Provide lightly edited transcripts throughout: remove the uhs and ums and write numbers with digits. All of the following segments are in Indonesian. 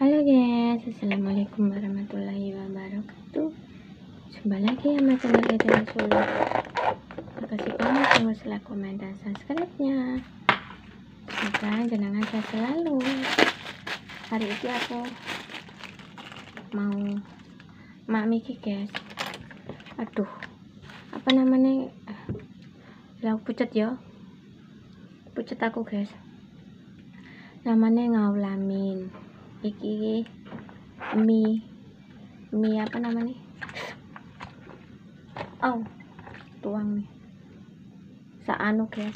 Halo guys, assalamualaikum warahmatullahi wabarakatuh. Jumpa lagi sama channel Edel Solo. Makasih banget yang sudah komen dan subscribe-nya. Semoga jenengan sehat selalu. Hari ini aku mau miki guys. Aduh, apa namanya? Lah pucet ya. Pucet aku guys. Namanya ngaulamin. Iki mie apa namanya? Oh, tuang nih. Anu guys.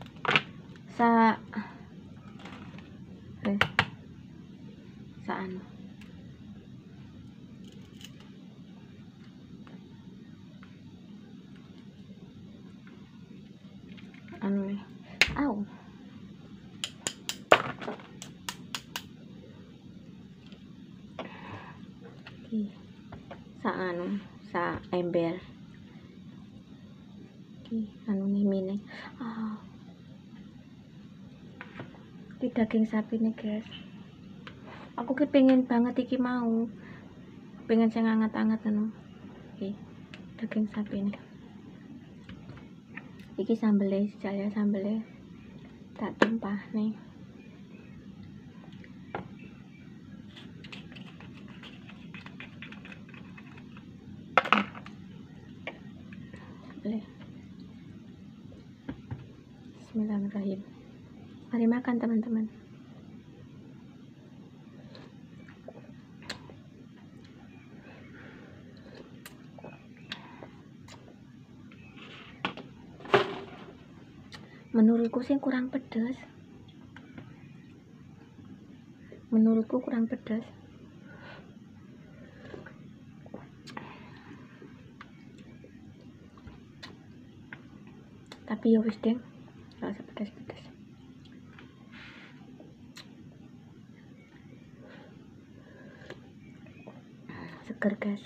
Anu. Anu nih. Au. Sa ember anu nih mine di daging sapi nih guys. Aku pengen banget iki mau pengen sing anget-anget anu daging sapi nih. Iki sambelnya saya sambelnya tak tumpah nih. Bismillahirrahmanirrahim. Mari makan teman-teman. Menurutku sih kurang pedas. Menurutku kurang pedas. Tapi ya wis deng, gak usah pedas-pedas. Seger guys.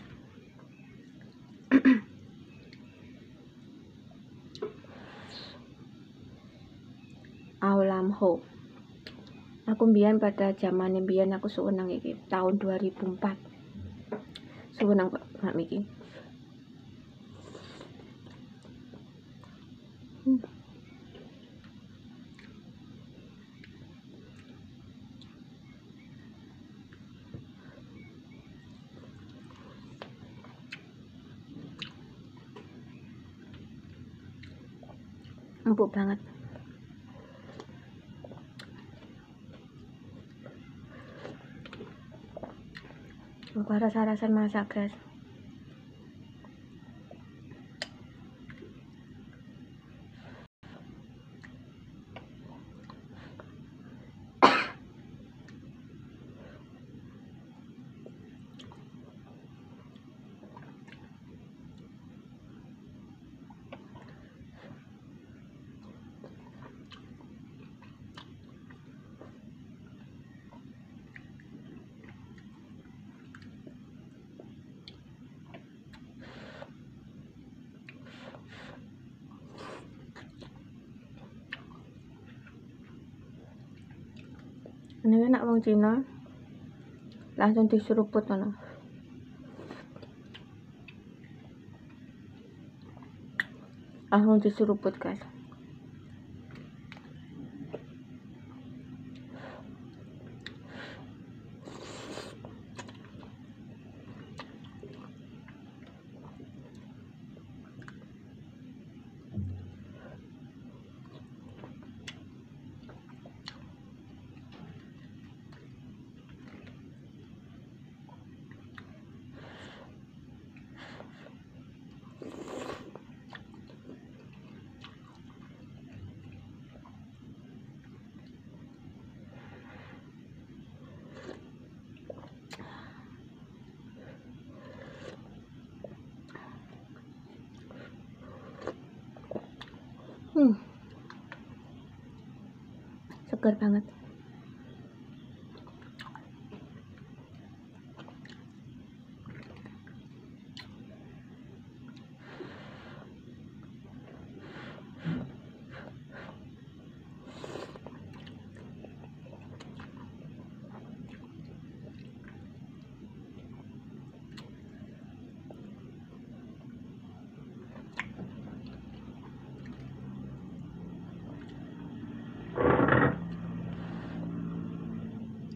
Aulamho. Aku mbiyen pada zaman mbiyen aku suwenang iki tahun 2004. Suwenang Mbak Miki. Empuk banget. Aku rasa-rasan masak guys. Ini enak wong Cina langsung diseruput ngono. Langsung diseruput guys. Segar banget.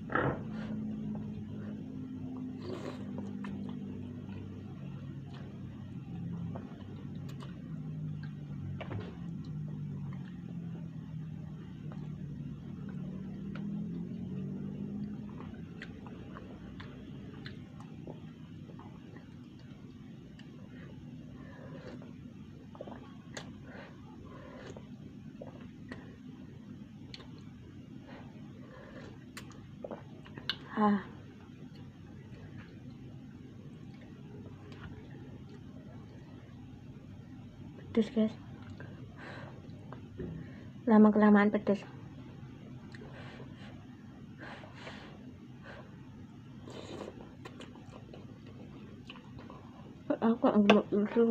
Pedes guys, lama kelamaan pedes. Aku nggak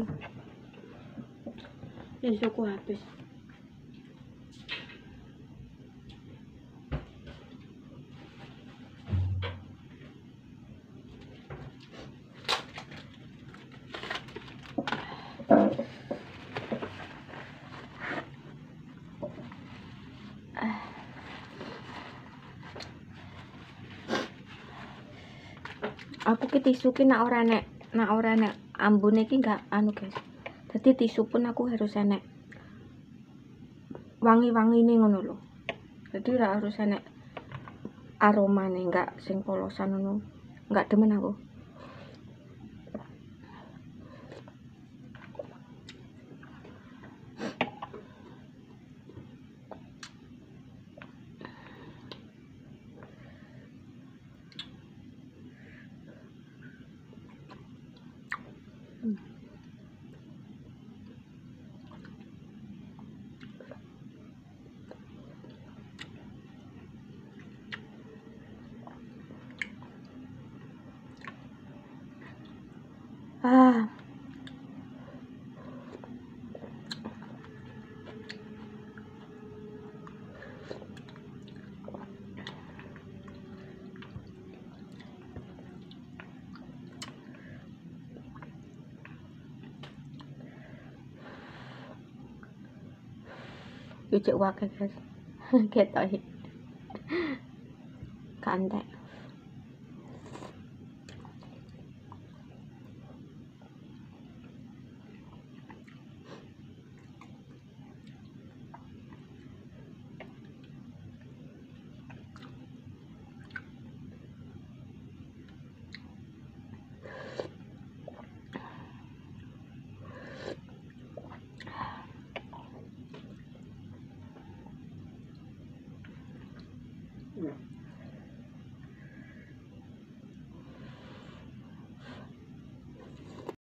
susu habis. Aku ki tisu ki nak ora nek ambune ki enggak anu guys. Jadi tisu pun aku harus enek wangi-wangine ngono lho. Jadi ora harus enek aromane, enggak sing polosan ngono. Enggak demen aku. Cek wae guys. Ketok. Kantek.